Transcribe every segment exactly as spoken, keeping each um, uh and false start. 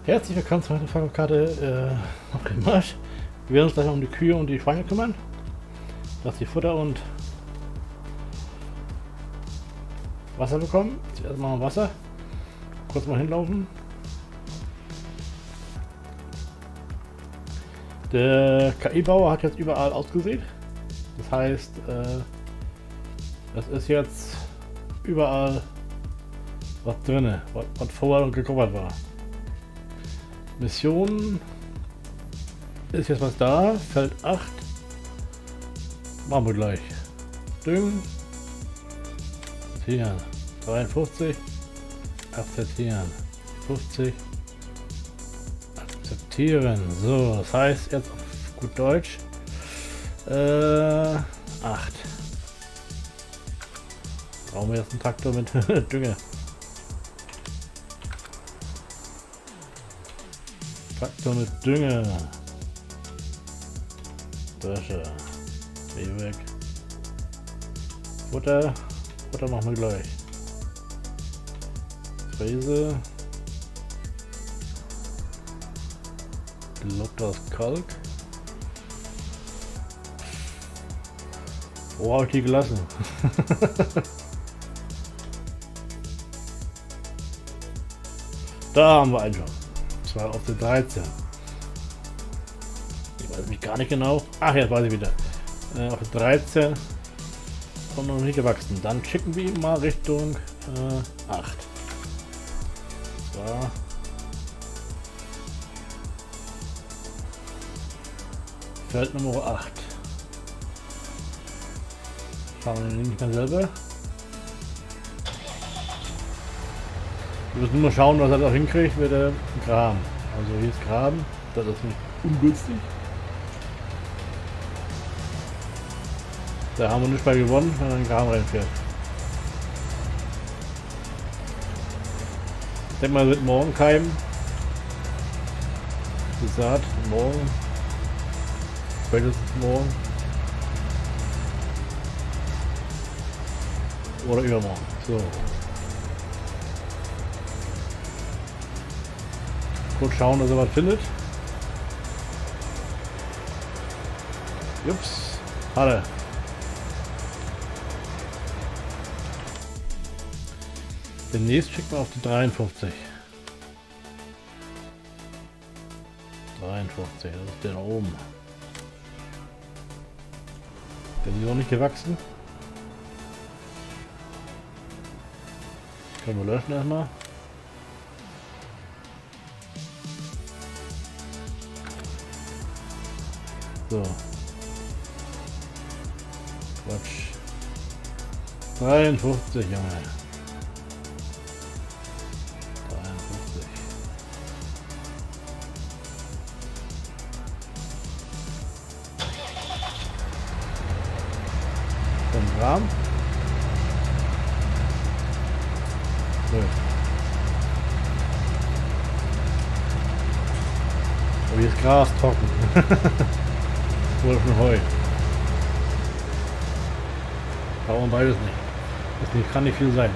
Herzlich willkommen zur Verkaufskarte äh, auf dem Marsch. Wir werden uns gleich um die Kühe und die Schweine kümmern. Dass sie Futter und Wasser bekommen. Zuerst mal Wasser. Kurz mal hinlaufen. Der K I-Bauer hat jetzt überall ausgesät. Das heißt, äh, das ist jetzt überall was drin, was, was vorher und gecovert war. Mission ist jetzt was da, Feld acht. Machen wir gleich. Düngen. Akzeptieren. dreiundfünfzig. Akzeptieren. fünfzig. Akzeptieren. So, das heißt jetzt auf gut Deutsch. Äh, acht. Brauchen wir jetzt einen Traktor mit Dünger. Traktor mit Dünger. Drescher. Geh weg. Futter. Futter machen wir gleich. Fräse. Lotters Kalk. Wo habe ich die gelassen? Da haben wir einen schon. Das war auf der dreizehn. Ich weiß mich gar nicht genau. Ach, jetzt weiß ich wieder. Äh, auf der dreizehn. Und noch nicht gewachsen. Dann schicken wir ihn mal Richtung äh, acht. So. Feld Nummer acht. Schauen wir nicht mehr selber. Wir müssen nur schauen, was er da hinkriegt mit dem Graben. Also hier ist Graben, das ist nicht ungünstig. Da haben wir nicht bei gewonnen, wenn er in den Graben reinfährt. Ich denke mal, wird morgen keimen. Die Saat, morgen. Spätestens morgen. Oder übermorgen. So. Kurz schauen, dass er was findet. Jups. Hat er. Demnächst schickt man auf die dreiundfünfzig. dreiundfünfzig, das ist der da oben. Der ist noch nicht gewachsen. Können wir löschen erstmal. So. Quatsch. dreiundfünfzig, Junge. dreiundfünfzig. fünf Gramm. Nö. Aber hier ist Gras trocken. Oder schon Heu. Brauchen wir beides nicht. Das nicht, kann nicht viel sein.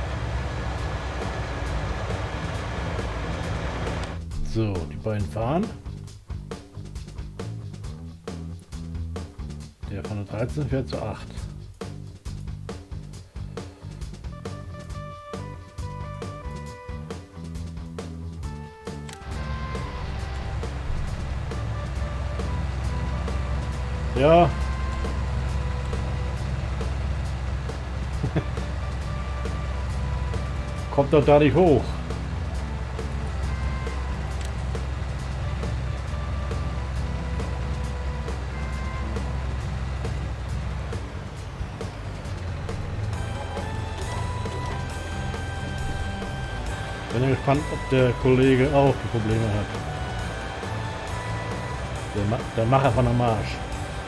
So, die beiden fahren. Der von der dreizehn fährt zu acht. Ja. Kommt doch da nicht hoch. Bin gespannt, ob der Kollege auch die Probleme hat. Der, Ma der Macher von der Marsch.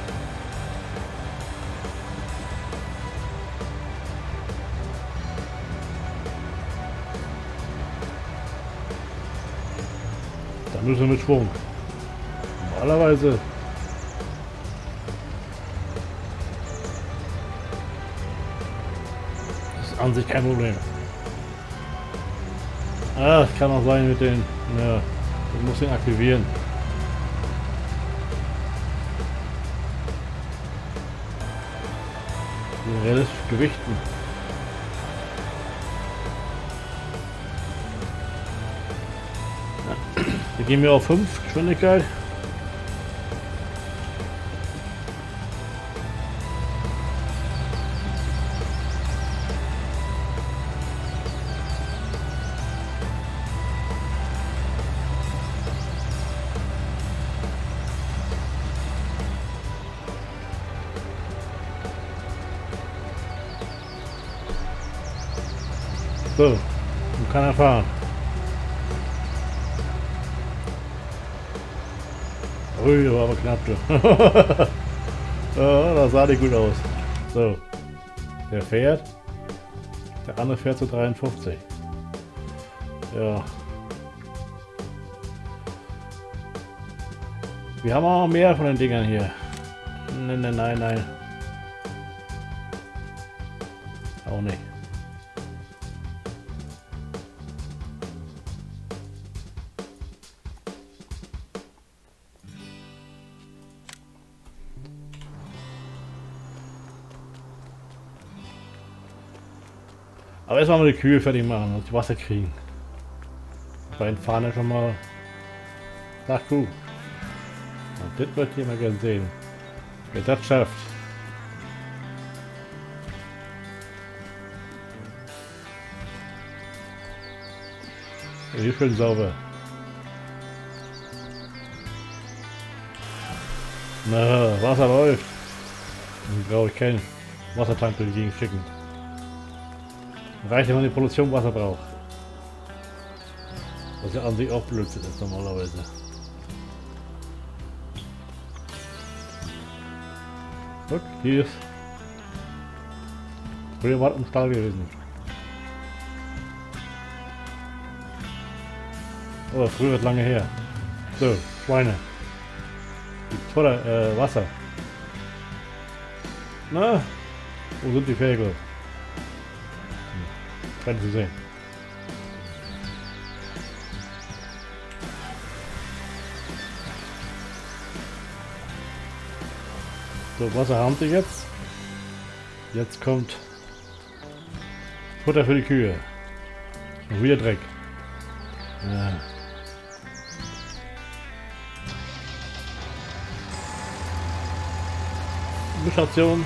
Da müssen wir mit Schwung. Normalerweise ist an sich kein Problem. Ah, das kann auch sein mit den, ja, Ich muss ihn aktivieren. Die realistisch gewichten. Ja. Wir gehen wir auf fünf Geschwindigkeit. So, nun kann er fahren. Ui, das war aber knapp, du. Ja, das sah nicht gut aus. So, der fährt. Der andere fährt zu dreiundfünfzig. Ja. Wir haben auch mehr von den Dingern hier. Nein, nein, nein, nein. Auch nicht. Aber erstmal mal die Kühe fertig machen und die Wasser kriegen. Bei den Fahnen schon mal. Sag gut. Und das wird jemand gerne sehen. Wer das schafft. Hier schön sauber. Na, Wasser läuft. Dann brauche ich keinen Wassertank durch die Gegend schicken. Reicht, wenn man die Produktion Wasser braucht. Was ja an sich auch Blödsinn ist normalerweise. Guck, hier ist. Früher war es im Stall gewesen. Oh, früher ist lange her. So, Schweine. Toller äh, Wasser. Na, wo sind die Vögel? Kann Sie sehen. So, Wasser haben sie jetzt. Jetzt kommt Futter für die Kühe. Und wieder Dreck. Ja. Station.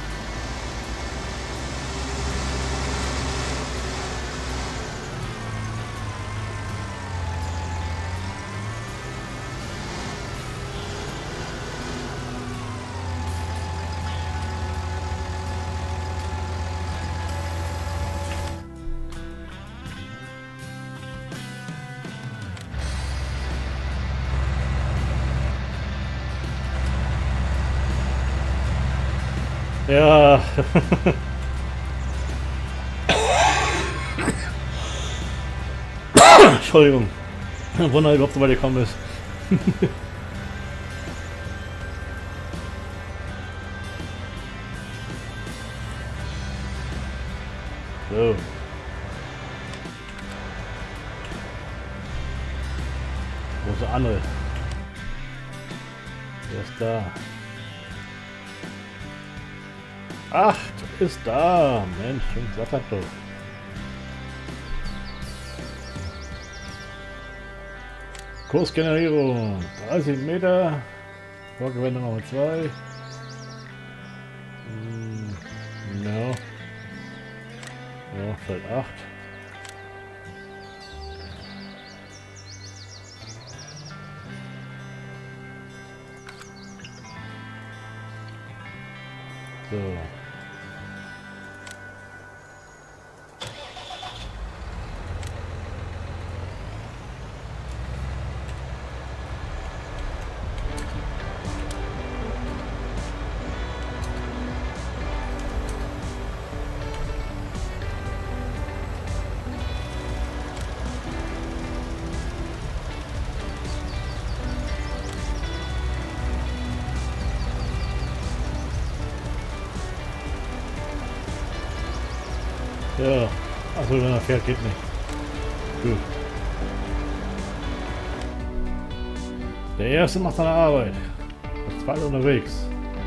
Ja. Entschuldigung. Wunder, überhaupt so weit gekommen ist. So. Wo ist der andere? Der ist da. Ach, du bist da. Mensch, und satt doch. Kursgenerierung. dreißig Meter. Vorgewende Nummer zwei. Hm, ja. Ja, Feld acht. So. Ja, also wenn er fährt, geht nicht. Gut. Der erste macht seine Arbeit. Der zweite unterwegs.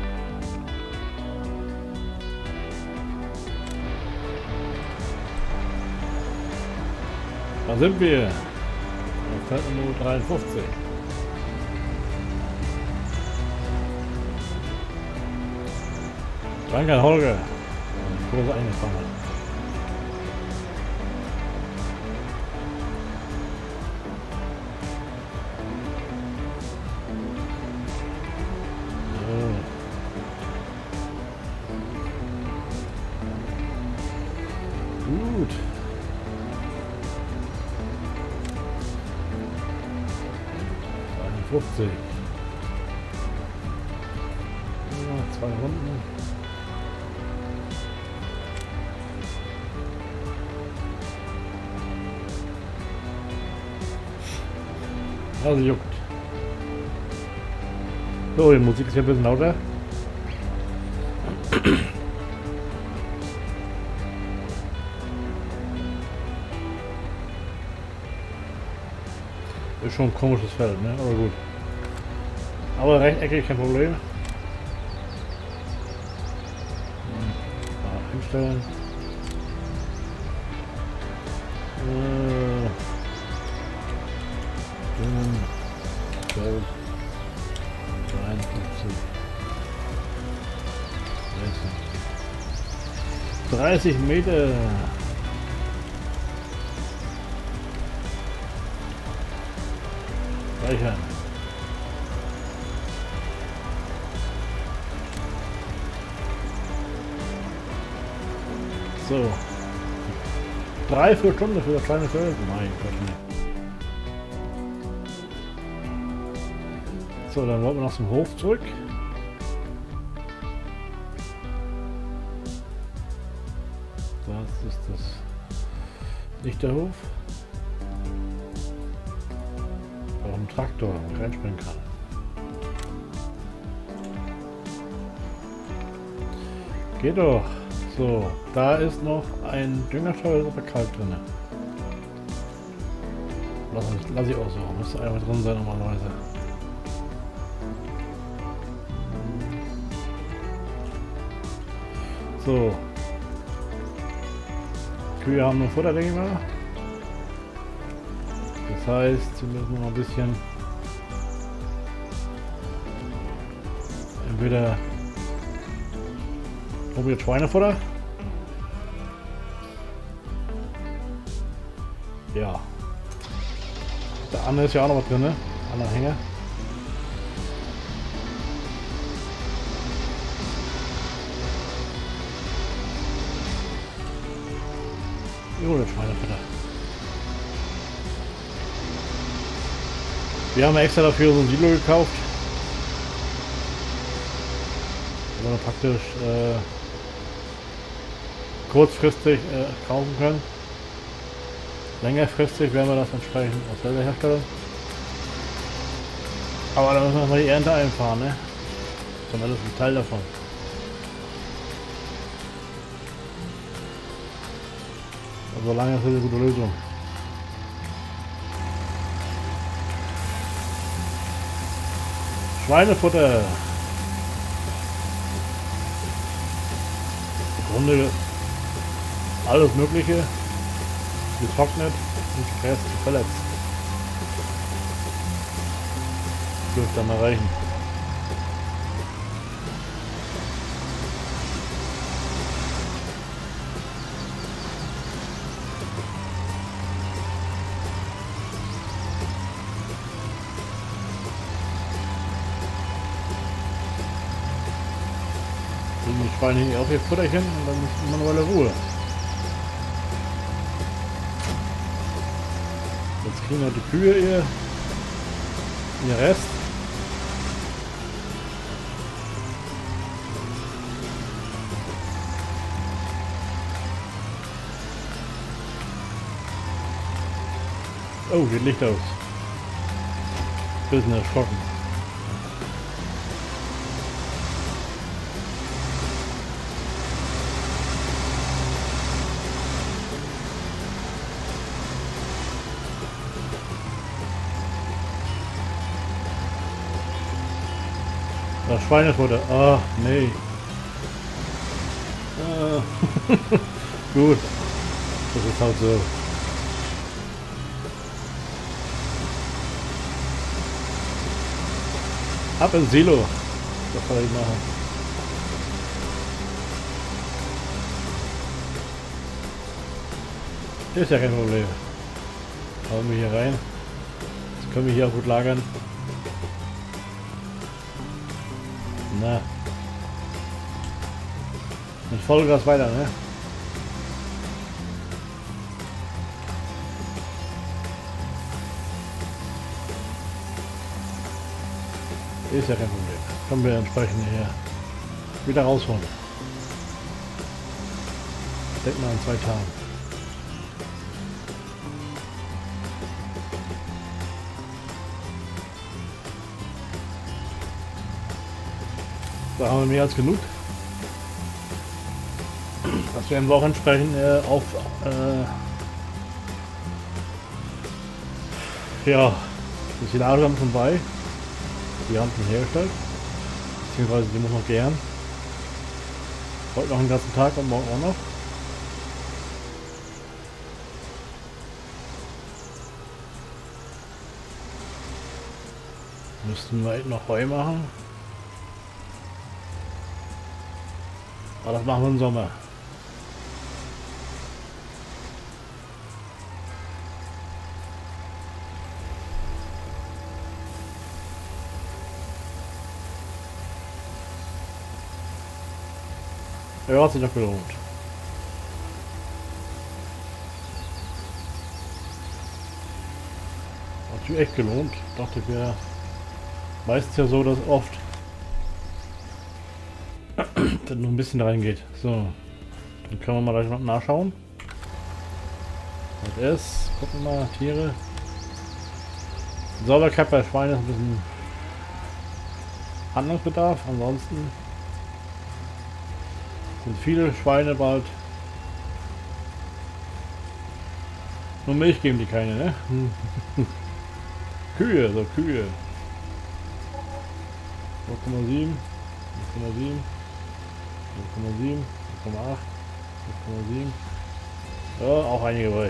Da sind wir. Auf Feld Nummer dreiundfünfzig. Danke, Holger. Große eingefangen hat. Gut. zweiundfünfzig. Ja, zwei Runden. Also juckt. So, die Musik ist hier ein bisschen lauter. Ist schon ein komisches Feld, ne? Aber gut. Aber rechteckig, kein Problem. Da einstellen. Äh, zwölf, dreiundfünfzig, dreißig Meter. Speichern. So. Drei, vier Stunden für das kleine Feld. Mein Gott, nicht. So, dann wollen wir noch zum Hof zurück. Das ist das. Nicht der Hof. Ein Traktor reinspringen kann. Geht doch. So, da ist noch ein Düngersteuer, ist aber kalt drin. Lass, lass ich aussuchen. Müsste einmal drin sein normalerweise. So. Kühe haben nur Futter, denke ich mal. Das heißt, wir müssen noch ein bisschen entweder probiert Schweinefutter. Ja. Der andere ist ja auch noch was drin, ne? Anhänger. Jo, das Schweinefutter. Wir haben extra dafür so ein Silo gekauft. Wo wir praktisch äh, kurzfristig äh, kaufen können. Längerfristig werden wir das entsprechend aus selber herstellen. Aber da müssen wir mal die Ernte einfahren, ne? Zumindest ein Teil davon. Also lange ist das eine gute Lösung. Schweinefutter. Im Grunde alles Mögliche. Getrocknet und gepresst, verletzt. Dürfte dann mal reichen. Die Schweine hier auf ihr Futterchen und dann ist manuelle Ruhe. Jetzt kriegen auch die Kühe ihr, ihr Rest. Oh, geht Licht aus. Bisschen erschrocken. Das Schweinefutter. Ach, nee. Ah. Gut. Das ist halt so. Ab ins Silo. Das soll ich machen. Ist ja kein Problem. Hauen wir hier rein. Jetzt können wir hier auch gut lagern. Na. Mit Vollgas weiter, ne? Ist ja kein Problem. Können wir entsprechend hier wieder rausholen. Ich denke mal in zwei Tagen. Da haben wir mehr als genug. Das werden wir auch entsprechend äh, auf äh, ja, die Silage haben schon bei. Die haben schon hergestellt. Beziehungsweise die muss noch gären. Heute noch den ganzen Tag und morgen auch noch. Müssten wir noch Heu machen. Aber das machen wir im Sommer. Ja, hat sich doch gelohnt. Hat sich echt gelohnt. Dachte ich mir meistens ja so, dass oft dann noch ein bisschen reingeht. So, dann können wir mal gleich noch nachschauen. Was ist? Gucken wir mal, Tiere. Sauberkeit bei Schweinen ist ein bisschen Handlungsbedarf. Ansonsten sind viele Schweine bald. Nur Milch geben die keine, ne? Kühe, so Kühe. null Komma sieben, null Komma sieben, null Komma sieben, null Komma acht, null Komma sieben. Ja, auch einige bei.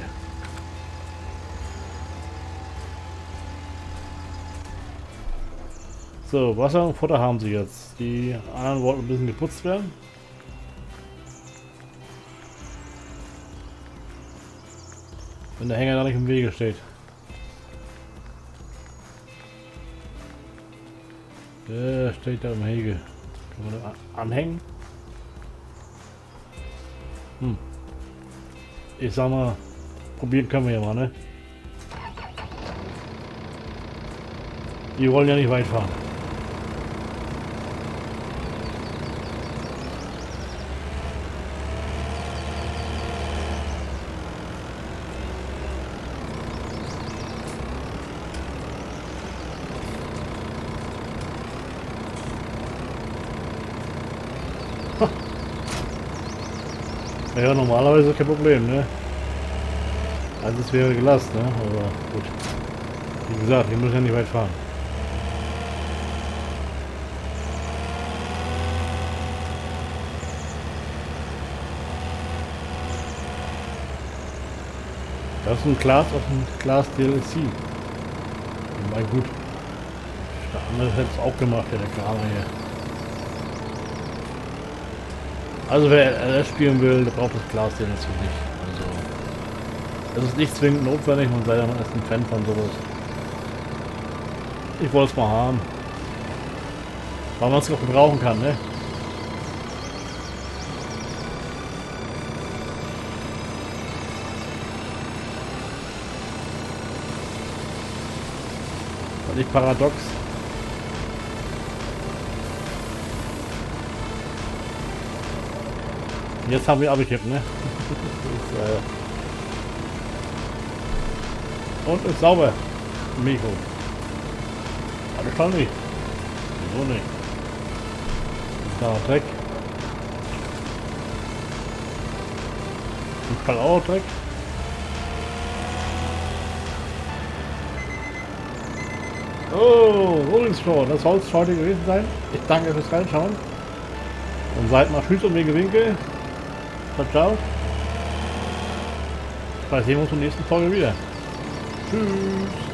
So, Wasser und Futter haben sie jetzt. Die anderen wollten ein bisschen geputzt werden. Wenn der Hänger da nicht im Wege steht. Der steht da im Hege. Kann man da anhängen? Hm. Ich sag mal, probieren können wir ja mal, ne? Die wollen ja nicht weit fahren. Ja, normalerweise kein Problem, ne? Also es wäre gelassen, ne? Aber gut. Wie gesagt, wir müssen ja nicht weit fahren. Das ist ein Glas auf ein Glas D L C. Mal gut. Der andere hätte es auch gemacht, der Kramer hier. Also wer L S spielen will, der braucht das Glas D L C nicht. Also das ist nicht zwingend notwendig, man sei ja man ist ein Fan von sowas. Ich wollte es mal haben. Weil man es auch gebrauchen kann, ne? Nicht paradox. Jetzt haben wir abgekippt, ne? ist, äh Und ist sauber. Mikro. Alles klar nicht. Wieso nicht? Ist da Dreck? Ist da auch Dreck? Oh, so ist schon. Das soll es für heute gewesen sein. Ich danke fürs Reinschauen. Und seid mal Tschüss und winke winke. Ciao, ciao. Vielleicht sehen wir uns in der nächsten Folge wieder. Tschüss.